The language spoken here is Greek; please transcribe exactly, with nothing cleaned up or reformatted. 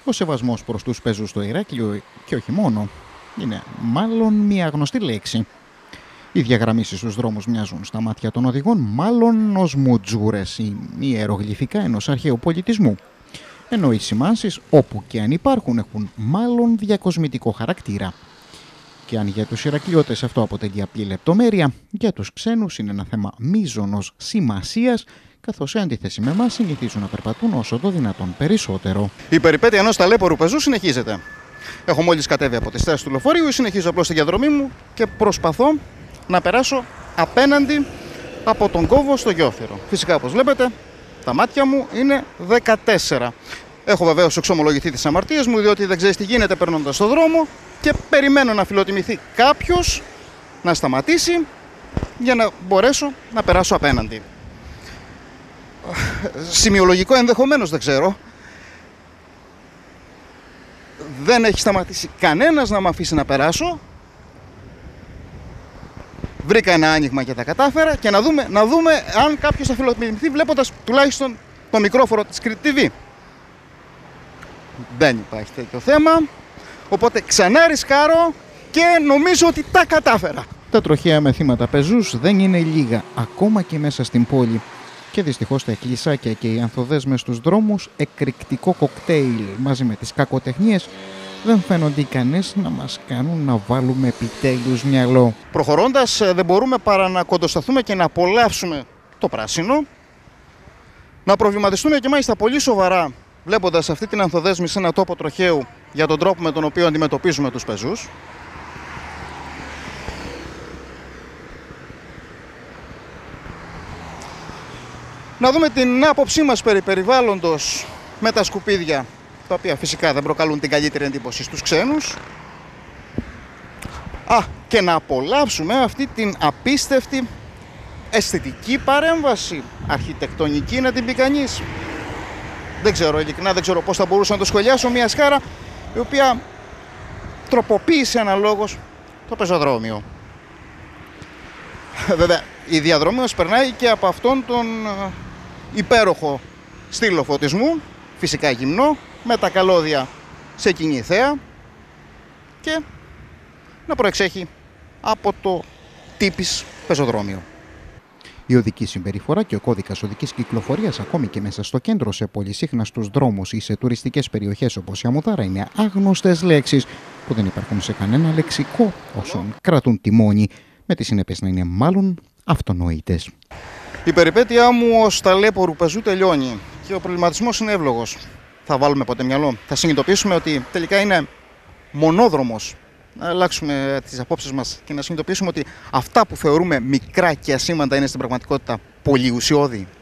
Ο σεβασμός προς τους πεζούς στο Ηράκλειο και όχι μόνο είναι μάλλον μια γνωστή λέξη. Οι διαγραμμίσεις στους δρόμους μοιάζουν στα μάτια των οδηγών μάλλον ως μουτζούρες ή ιερογλυφικά ενός αρχαίου πολιτισμού. Ενώ οι σημάνσεις, όπου και αν υπάρχουν, έχουν μάλλον διακοσμητικό χαρακτήρα. Και αν για τους Ηρακλειώτες αυτό αποτελεί απλή λεπτομέρεια, για τους ξένους είναι ένα θέμα μείζωνος σημασίας, καθώς σε αντίθεση με εμάς συνηθίζουν να περπατούν όσο το δυνατόν περισσότερο. Η περιπέτεια ενός ταλέπορου πεζού συνεχίζεται. Έχω μόλις κατέβει από τη στάση του λεωφορείου, συνεχίζω απλώς τη διαδρομή μου και προσπαθώ να περάσω απέναντι από τον κόβο στο Γιόφυρο. Φυσικά, όπως βλέπετε, τα μάτια μου είναι δεκατέσσερα. Έχω βεβαίως εξομολογηθεί τις αμαρτίες μου, διότι δεν ξέρεις τι γίνεται περνώντας στον δρόμο και περιμένω να φιλοτιμηθεί κάποιος να σταματήσει για να μπορέσω να περάσω απέναντι. Σημειολογικό ενδεχομένως, δεν ξέρω. Δεν έχει σταματήσει κανένας να με αφήσει να περάσω. Βρήκα ένα άνοιγμα και τα κατάφερα και να δούμε, να δούμε αν κάποιος θα φιλοτιμηθεί βλέποντας τουλάχιστον το μικρόφωνο της Κρήτη τι βι. Δεν υπάρχει τέτοιο θέμα, οπότε ξανά ρισκάρω και νομίζω ότι τα κατάφερα. Τα τροχαία με θύματα πεζούς δεν είναι λίγα, ακόμα και μέσα στην πόλη. Και δυστυχώς τα εκκλησάκια και οι ανθοδές μες στους δρόμους, εκρηκτικό κοκτέιλ μαζί με τις κακοτεχνίες, δεν φαίνονται ικανές να μας κάνουν να βάλουμε επιτέλους μυαλό. Προχωρώντας, δεν μπορούμε παρά να κοντοσταθούμε και να απολαύσουμε το πράσινο, να προβληματιστούμε και μάλιστα πολύ σοβαρά, βλέποντας αυτή την ανθοδέσμη σε ένα τόπο τροχαίου για τον τρόπο με τον οποίο αντιμετωπίζουμε τους πεζούς. Να δούμε την άποψή μας περί περιβάλλοντος με τα σκουπίδια, τα οποία φυσικά δεν προκαλούν την καλύτερη εντύπωση στους ξένους. Α, και να απολαύσουμε αυτή την απίστευτη αισθητική παρέμβαση, αρχιτεκτονική να την πει κανείς. Δεν ξέρω, ειλικρινά δεν ξέρω πώς θα μπορούσα να το σχολιάσω, μια σκάρα η οποία τροποποίησε αναλόγως το πεζοδρόμιο. Βέβαια, η διαδρομή μας περνάει και από αυτόν τον υπέροχο στήλο φωτισμού, φυσικά γυμνό, με τα καλώδια σε κοινή θέα και να προεξέχει από το τύπης πεζοδρόμιο. Η οδική συμπεριφορά και ο κώδικας οδικής κυκλοφορίας, ακόμη και μέσα στο κέντρο, σε πολυσύχναστους δρόμους ή σε τουριστικές περιοχές όπως η Αμμουδάρα, είναι άγνωστες λέξεις που δεν υπάρχουν σε κανένα λεξικό όσων κρατούν τιμόνι, με τις συνέπειες να είναι μάλλον αυτονόητες. Η περιπέτειά μου ως ταλέπορου πεζού τελειώνει και ο προβληματισμός είναι εύλογος. Θα βάλουμε ποτέ μυαλό, θα συνειδητοποιήσουμε ότι τελικά είναι μονόδρομος. Να αλλάξουμε τις απόψεις μας και να συνειδητοποιήσουμε ότι αυτά που θεωρούμε μικρά και ασήμαντα είναι στην πραγματικότητα πολύ ουσιώδη.